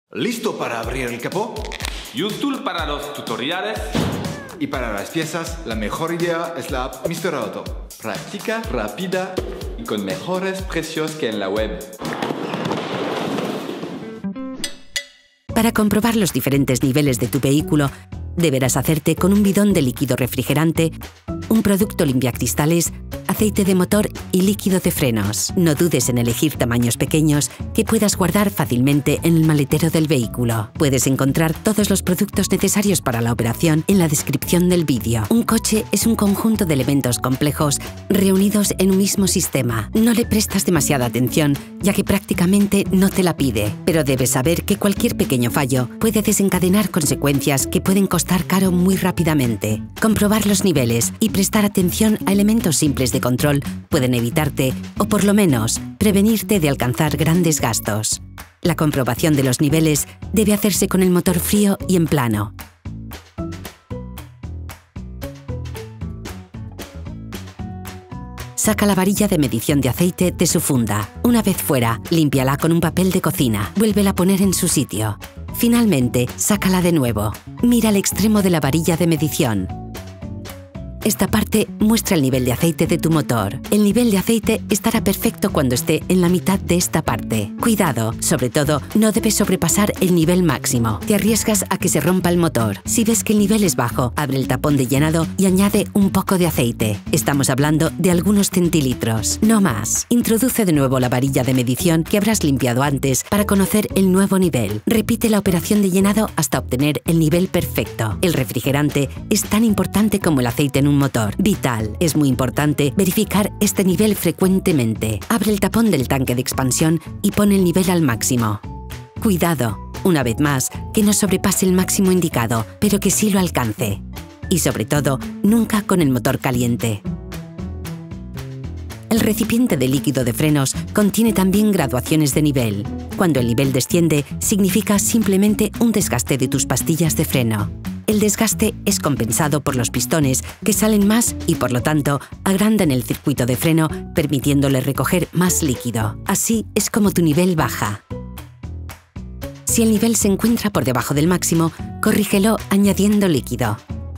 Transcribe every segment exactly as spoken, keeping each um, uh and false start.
¿Listo para abrir el capó? UseTool para los tutoriales. Y para las piezas, la mejor idea es la app míster Auto. Práctica, rápida y con mejores precios que en la web. Para comprobar los diferentes niveles de tu vehículo, deberás hacerte con un bidón de líquido refrigerante, un producto limpiacristales, aceite de motor y líquido de frenos. No dudes en elegir tamaños pequeños que puedas guardar fácilmente en el maletero del vehículo. Puedes encontrar todos los productos necesarios para la operación en la descripción del vídeo. Un coche es un conjunto de elementos complejos reunidos en un mismo sistema. No le prestas demasiada atención, ya que prácticamente no te la pide, pero debes saber que cualquier pequeño fallo puede desencadenar consecuencias que pueden costar caro muy rápidamente. Comprobar los niveles y prestar atención a elementos simples de control pueden evitarte, o por lo menos, prevenirte de alcanzar grandes gastos. La comprobación de los niveles debe hacerse con el motor frío y en plano. Saca la varilla de medición de aceite de su funda. Una vez fuera, límpiala con un papel de cocina. Vuélvela a poner en su sitio. Finalmente, sácala de nuevo. Mira el extremo de la varilla de medición. Esta parte muestra el nivel de aceite de tu motor. El nivel de aceite estará perfecto cuando esté en la mitad de esta parte. Cuidado, sobre todo, no debes sobrepasar el nivel máximo. Te arriesgas a que se rompa el motor. Si ves que el nivel es bajo, abre el tapón de llenado y añade un poco de aceite. Estamos hablando de algunos centilitros, no más. Introduce de nuevo la varilla de medición que habrás limpiado antes para conocer el nuevo nivel. Repite la operación de llenado hasta obtener el nivel perfecto. El refrigerante es tan importante como el aceite en un motor. Vital. Es muy importante verificar este nivel frecuentemente. Abre el tapón del tanque de expansión y pon el nivel al máximo. Cuidado, una vez más, que no sobrepase el máximo indicado, pero que sí lo alcance. Y sobre todo, nunca con el motor caliente. El recipiente de líquido de frenos contiene también graduaciones de nivel. Cuando el nivel desciende, significa simplemente un desgaste de tus pastillas de freno. El desgaste es compensado por los pistones, que salen más y, por lo tanto, agrandan el circuito de freno, permitiéndole recoger más líquido. Así es como tu nivel baja. Si el nivel se encuentra por debajo del máximo, corrígelo añadiendo líquido.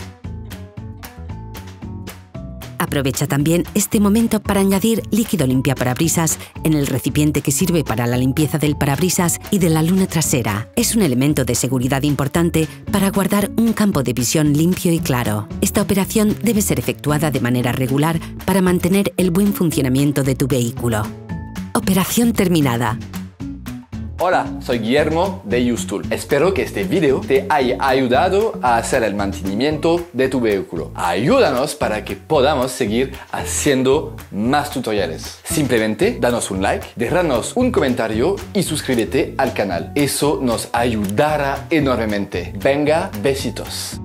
Aprovecha también este momento para añadir líquido limpiaparabrisas en el recipiente que sirve para la limpieza del parabrisas y de la luna trasera. Es un elemento de seguridad importante para guardar un campo de visión limpio y claro. Esta operación debe ser efectuada de manera regular para mantener el buen funcionamiento de tu vehículo. Operación terminada. Hola, soy Guillermo de UseTool. Espero que este video te haya ayudado a hacer el mantenimiento de tu vehículo. Ayúdanos para que podamos seguir haciendo más tutoriales. Simplemente danos un like, déjanos un comentario y suscríbete al canal. Eso nos ayudará enormemente. Venga, besitos.